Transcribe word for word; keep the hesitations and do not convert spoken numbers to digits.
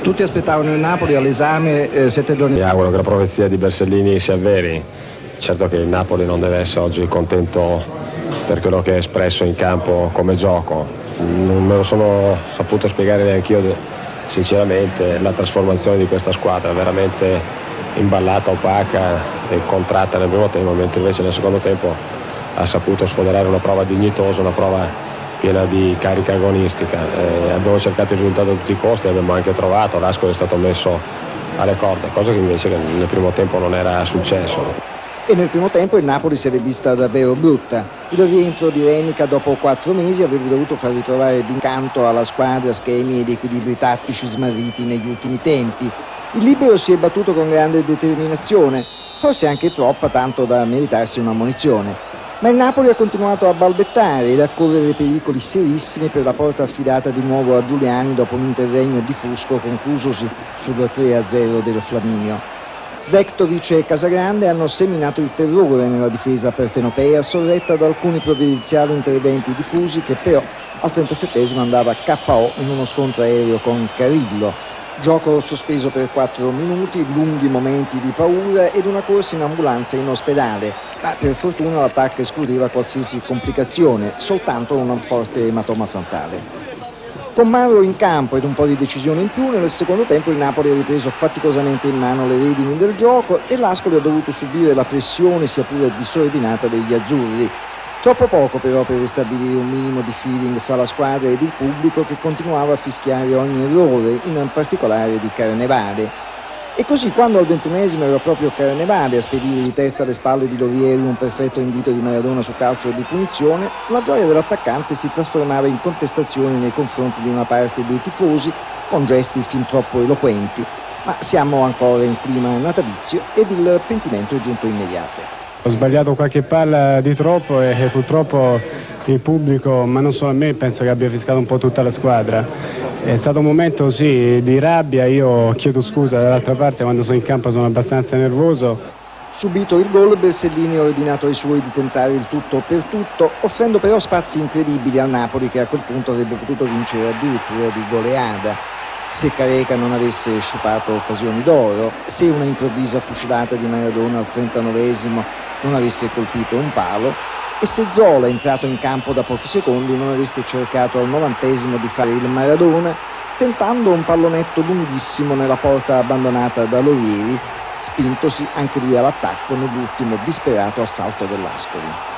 Tutti aspettavano il Napoli all'esame eh, sette giorni. Mi auguro che la profezia di Bersellini si avveri. Certo che il Napoli non deve essere oggi contento per quello che è espresso in campo come gioco. Non me lo sono saputo spiegare neanche io sinceramente la trasformazione di questa squadra, veramente imballata, opaca e contratta nel primo tempo, mentre invece nel secondo tempo ha saputo sfoderare una prova dignitosa, una prova piena di carica agonistica. Eh, abbiamo cercato il risultato a tutti i costi, abbiamo anche trovato, l'Ascoli è stato messo alle corde, cosa che invece nel primo tempo non era successo. E nel primo tempo il Napoli si è vista davvero brutta. Il rientro di Renica dopo quattro mesi avrebbe dovuto far ritrovare d'incanto alla squadra schemi ed equilibri tattici smarriti negli ultimi tempi. Il libero si è battuto con grande determinazione, forse anche troppa, tanto da meritarsi un'ammonizione. Ma il Napoli ha continuato a balbettare ed a correre pericoli serissimi per la porta affidata di nuovo a Giuliani dopo un interregno di Fusco conclusosi sul tre a zero del Flaminio. Svektovic e Casagrande hanno seminato il terrore nella difesa partenopea, sorretta da alcuni provvidenziali interventi diffusi che però al trentasettesimo andava K O in uno scontro aereo con Carillo. Gioco sospeso per quattro minuti, lunghi momenti di paura ed una corsa in ambulanza in ospedale, ma per fortuna l'attacco escludeva qualsiasi complicazione, soltanto un forte ematoma frontale. Con Marlo in campo ed un po' di decisione in più, nel secondo tempo il Napoli ha ripreso faticosamente in mano le redini del gioco e l'Ascoli ha dovuto subire la pressione sia pure disordinata degli azzurri. Troppo poco però per ristabilire un minimo di feeling fra la squadra ed il pubblico che continuava a fischiare ogni errore, in particolare di Carnevale. E così quando al ventunesimo era proprio Carnevale a spedire di testa alle spalle di Lovieri un perfetto invito di Maradona su calcio di punizione, la gioia dell'attaccante si trasformava in contestazione nei confronti di una parte dei tifosi con gesti fin troppo eloquenti. Ma siamo ancora in clima natalizio ed il pentimento è giunto immediato. Ho sbagliato qualche palla di troppo e, e purtroppo il pubblico, ma non solo a me, penso che abbia fiscato un po' tutta la squadra. È stato un momento sì di rabbia, io chiedo scusa, dall'altra parte quando sono in campo sono abbastanza nervoso. Subito il gol, Bersellini ha ordinato ai suoi di tentare il tutto per tutto, offrendo però spazi incredibili al Napoli che a quel punto avrebbe potuto vincere addirittura di goleada. Se Careca non avesse sciupato occasioni d'oro, se una improvvisa fucilata di Maradona al trentanovesimo non avesse colpito un palo e se Zola, entrato in campo da pochi secondi, non avesse cercato al novantesimo di fare il Maradona, tentando un pallonetto lunghissimo nella porta abbandonata da Lovieri, spintosi anche lui all'attacco nell'ultimo disperato assalto dell'Ascoli.